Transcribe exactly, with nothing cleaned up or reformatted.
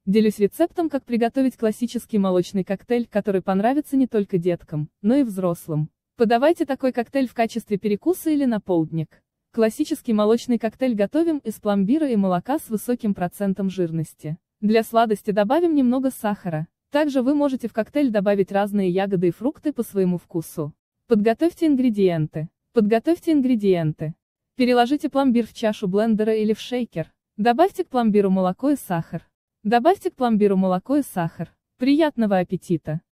Делюсь рецептом, как приготовить классический молочный коктейль, который понравится не только деткам, но и взрослым. Подавайте такой коктейль в качестве перекуса или на полдник. Классический молочный коктейль готовим из пломбира и молока с высоким процентом жирности. Для сладости добавим немного сахара. Также вы можете в коктейль добавить разные ягоды и фрукты по своему вкусу. Подготовьте ингредиенты. Подготовьте ингредиенты. Переложите пломбир в чашу блендера или в шейкер. Добавьте к пломбиру молоко и сахар. Добавьте к пломбиру молоко и сахар. Приятного аппетита!